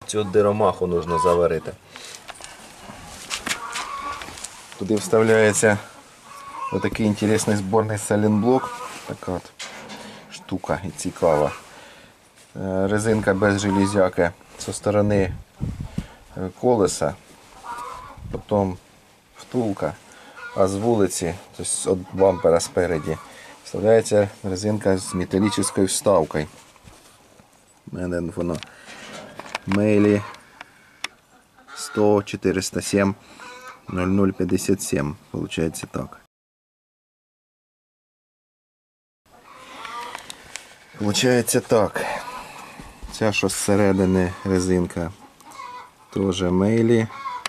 Цю диромаху потрібно заварити. Туди вставляється отакий інтересний зборний салінблок. Така от штука і цікава. Резинка без железяки зі сторони колеса, потім втулка, а з вулиці, тобто від бампера спереді, вставляється резинка з металічною вставкою. У мене воно Мейлі 100 407 0057, виходить так. Получається так. Ця, що зсередини резинка, теж Мейлі.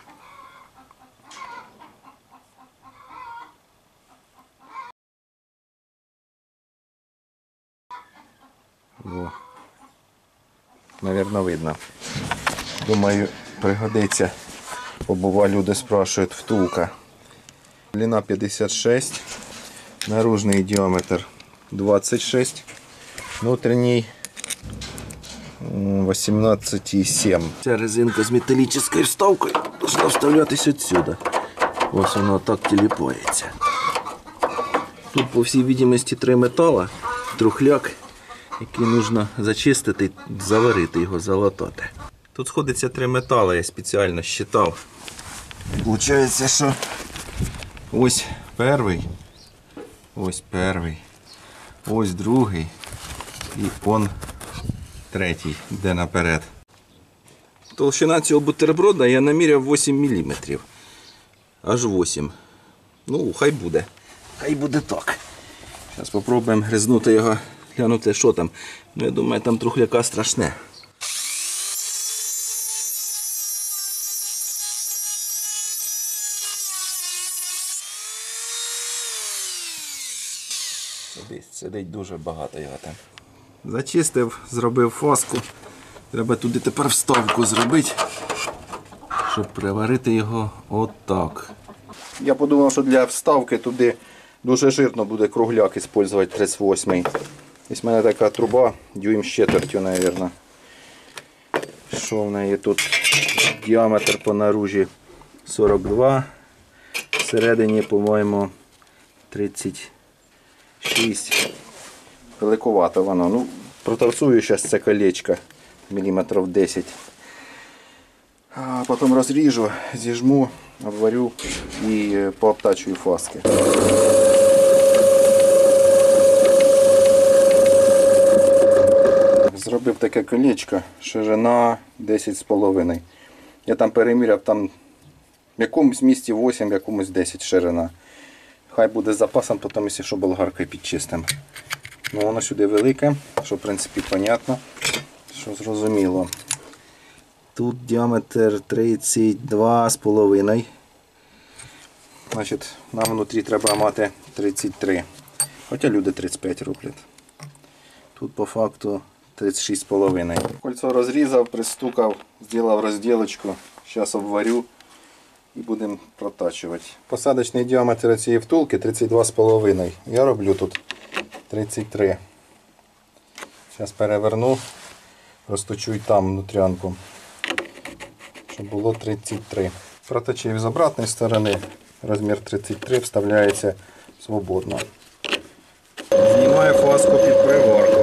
Во. Навірно, видно. Думаю, пригодиться. Бо бува люди спрашують, втулка. Длина 56, наружний діаметр 26, внутрішній 18,7. Ця резинка з металічною вставкою повинна вставлятися відсюди. Ось вона так тіліпається. Тут, по всій видимості, 3 метала, трухляк, який потрібно зачистити, заварити його, залатати. Тут сходиться 3 метали, я спеціально считав. Получається, що ось перший, ось другий і он третій, йде наперед. Толщина цього бутерброда я наміряв 8 мм. Аж 8. Ну, хай буде. Хай буде так. Зараз спробуємо гризнути його, глянути, що там. Ну, я думаю, там трухляка страшне. Сидить дуже багато його там. Зачистив, зробив фаску. Треба туди тепер вставку зробити, щоб приварити його отак. Я подумав, що для вставки туди дуже жирно буде кругляк використовувати 38-й. Ось в мене така труба, дюйм з четвертю, мабуть. Що в неї тут? Діаметр по наружі 42, всередині, по-моєму, 36. Великовато воно. Ну, проторцую зараз це колечко міліметрів 10. А потім розріжу, зіжму, обварю і пообтачую фаски. Зробив таке колечко, ширина 10,5. Я там переміряв, там в якомусь місці 8, в якомусь 10 ширина. Хай буде з запасом, потім, якщо що, болгаркою підчистимо. Ну, воно сюди велике, що в принципі понятно, що зрозуміло. Тут діаметр 32,5. Значить, нам внутрі треба мати 33. Хоча люди 35 роблять. Тут по факту 36,5. Кольцо розрізав, пристукав, зробив розділочку. Зараз обварю і будемо протачувати. Посадочний діаметр цієї втулки 32,5. Я роблю тут 33. Зараз переверну, розточу і там внутрянку, щоб було 33. Проточив з обратної сторони, розмір 33 вставляється свободно. Знімаю фаску під приварку.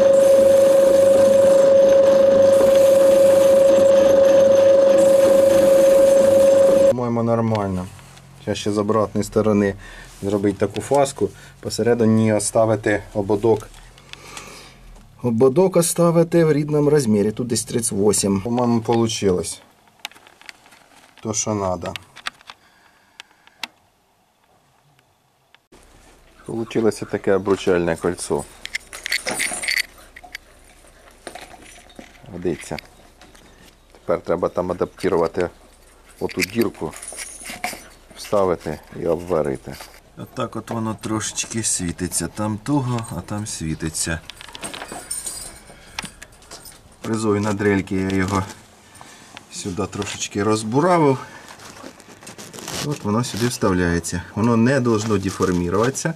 По-моєму, нормально. Зараз ще з обратної сторони зробити таку фаску, посередині оставити ободок. Ободок оставити в рідному розмірі, тут десь 38. По-моєму, вийшло. То, що треба. Получилося таке обручальне кольцо. Годиться. Тепер треба там адаптувати оту дірку, вставити і обварити. Отак от воно трошечки світиться. Там туго, а там світиться. Призою на дрельки я його сюди трошечки розбуравив. От воно сюди вставляється. Воно не должно деформуватися.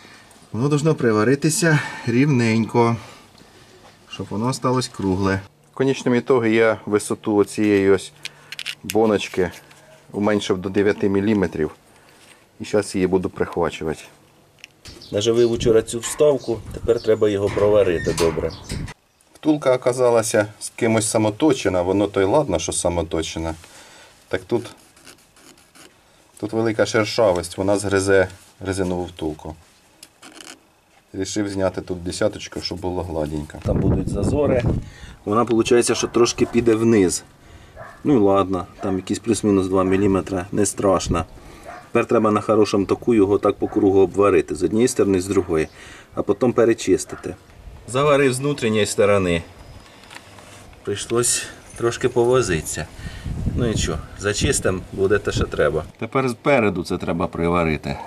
Воно должно приваритися рівненько, щоб воно осталось кругле. конечному ітогі я висоту цієї ось боночки уменшив до 9 мм. І зараз її буду прихвачувати. Наживив вчора цю вставку, тепер треба його проварити добре. Втулка оказалася з кимось самоточена, воно то й ладно, що самоточена. Так тут велика шершавість, вона згризе резинову втулку. Рішив зняти тут десяточку, щоб було гладенько. Там будуть зазори. Вона виходить, що трошки піде вниз. Ну і ладно, там якісь плюс-мінус 2 мм, не страшно. Тепер треба на хорошому току його так по кругу обварити. З однієї сторони, з другої. А потім перечистити. Заварив з внутрішньої сторони. Прийшлось трошки повозитися. Ну нічого, зачистимо, буде те, що треба. Тепер спереду це треба приварити.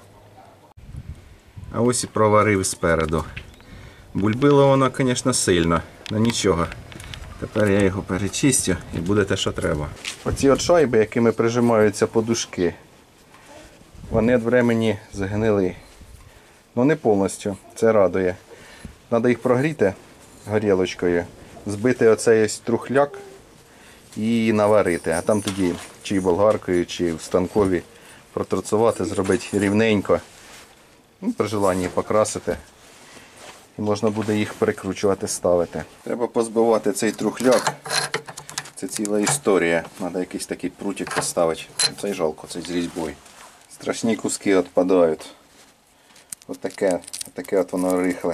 А ось і проварив спереду. Бульбило воно, звісно, сильно, але нічого. Тепер я його перечистю і буде те, що треба. Оці от шайби, якими прижимаються подушки, вони від времени згнили. Ну не повністю, це радує. Треба їх прогріти горілочкою, збити оцей ось трухляк і наварити. А там тоді чи болгаркою, чи в станкові проторцувати, зробити рівненько. Ну, при желанні покрасити. І можна буде їх перекручувати, ставити. Треба позбивати цей трухляк. Це ціла історія. Треба якийсь такий прутик поставити. Цей жалко, цей з різьбою. Страшні куски відпадають. Отаке от воно рихле.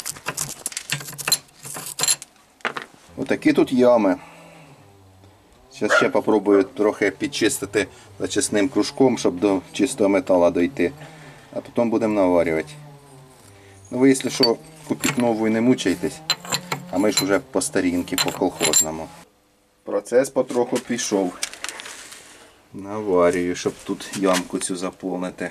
Отакі тут ями. Зараз ще спробую трохи підчистити зачисним кружком, щоб до чистого металу дойти. А потім будемо наварювати. Ну ви, якщо що, купіть нову і не мучайтесь. А ми ж вже по старінки, по колхозному. Процес потроху пішов. Наварюю, щоб тут ямку цю заповнити.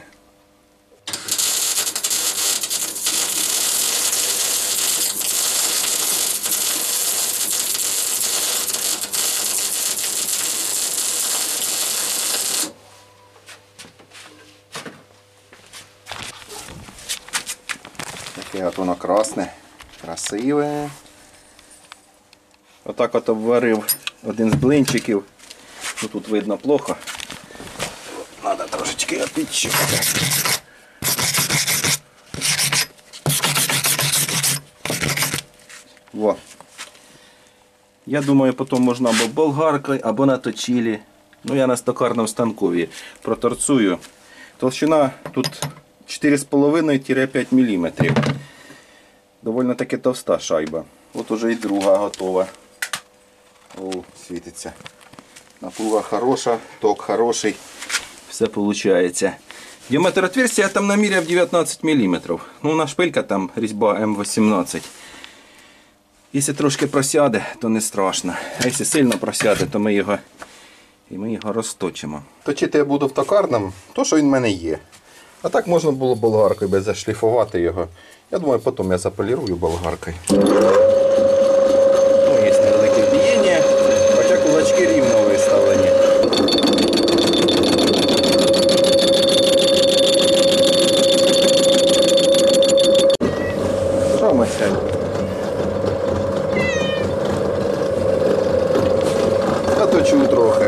Таке от воно красне, красиве. Отак от обварив один з блинчиків. Ну, тут видно плохо. Треба трошечки підчистити. Во. Я думаю, потім можна або болгаркою, або на точилі. Ну, я на стокарному станкові проторцую. Толщина тут 4,5-5 мм. Довольно таки товста шайба. От уже і друга готова. О, світиться. Напруга хороша, ток хороший. Все виходить. Діаметр отверстия я там наміряв 19 мм. Ну, на шпилька там різьба М18. Якщо трошки просяде, то не страшно. А якщо сильно просяде, то ми його розточимо. Точити я буду в токарному, то що він в мене є. А так можна було болгаркою би зашліфувати його. Я думаю, потім я заполірую болгаркою. Ну, є невелике бієння, хоча кулачки рівно виставлені. Що ми сьогодні? Я точу трохи.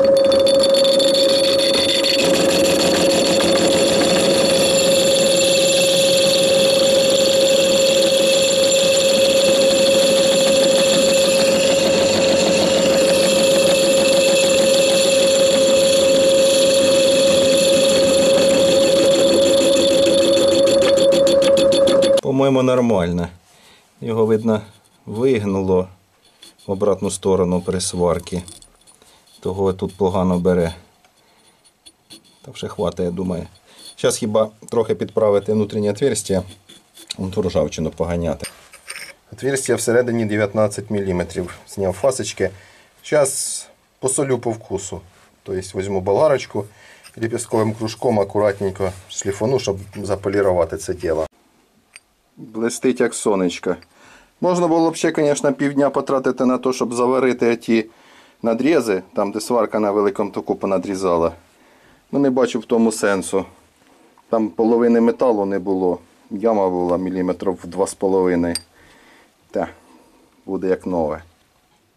По-моєму, нормально. Його, видно, вигнуло в обратну сторону при сварці. Того тут погано бере. Та вже хватить, я думаю. Зараз хіба трохи підправити внутрішнє отверстие, ту ржавчину поганяти. Отверстие всередині 19 мм. Зняв фасочки. Зараз посолю по вкусу. Тобто візьму болгарочку, ліпістковим кружком акуратненько шліфану, щоб заполірувати це діло. Блистить як сонечко. Можна було б ще, звісно, півдня потратити на те, щоб заварити ті надрізи, там де сварка на великому току понадрізала. Ну, не бачу в тому сенсу. Там половини металу не було. Яма була міліметрів 2,5. Та, буде як нове.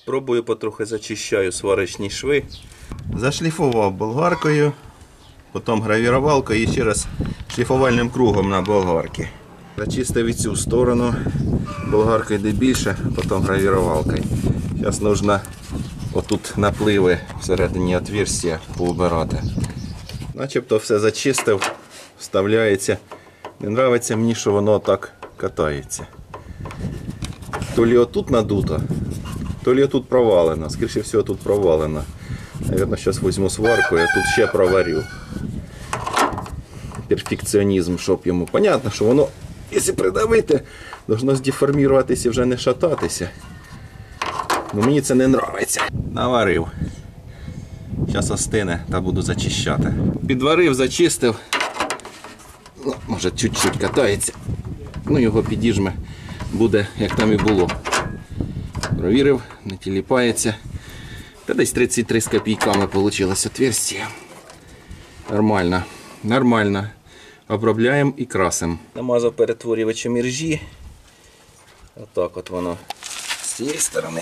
Пробую потрохи зачищаю сварочні шви. Зашліфував болгаркою, потім гравірувалкою і ще раз шліфувальним кругом на болгарці. Зачистив і цю сторону, болгарка йде більше, потім гравірувалкою. Зараз потрібно отут напливи всередині отверстия поубирати. Начебто все зачистив, вставляється. Не подобається мені, що воно так катається. То лі отут надуто, то лі отут провалено. Скоріше всього тут провалено. Наверно, зараз візьму сварку, я тут ще проварю. Перфекціонізм, щоб йому. Понятно, що воно, якщо придавити, должно здеформуватися і вже не шататися. Но мені це не подобається. Наварив. Зараз остине та буду зачищати. Підварив, зачистив. Ну, може чуть-чуть катається. Ну його підіжме. Буде, як там і було. Провірив, не тіліпається. Та десь 33 з копійками вийшло отверстие. Нормально. Нормально. Обробляємо і красимо. Намазав перетворювачем іржі. Отак от воно з цієї сторони.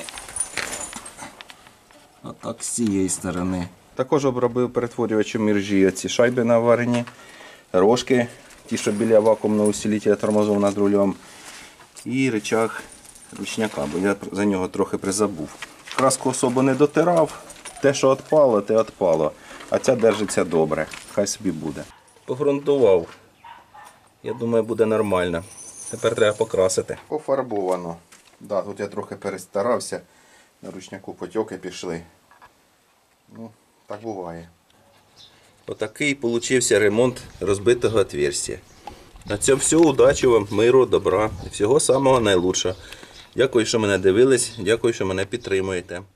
Отак з цієї сторони. Також обробив перетворювачем іржі оці шайби наварені, рожки, ті, що біля вакуумного усилителя тормозов над рулем. І рычаг ручняка, бо я за нього трохи призабув. Краску особо не дотирав, те, що відпало, те відпало. А ця держиться добре, хай собі буде. Погрунтував. Я думаю, буде нормально. Тепер треба покрасити. Пофарбовано. Да, тут я трохи перестарався, на ручняку потьоки пішли. Ну, так буває. Отакий получився ремонт розбитого отверстия. На цьому все. Удачі вам, миру, добра і всього самого найлучшого. Дякую, що мене дивились, дякую, що мене підтримуєте.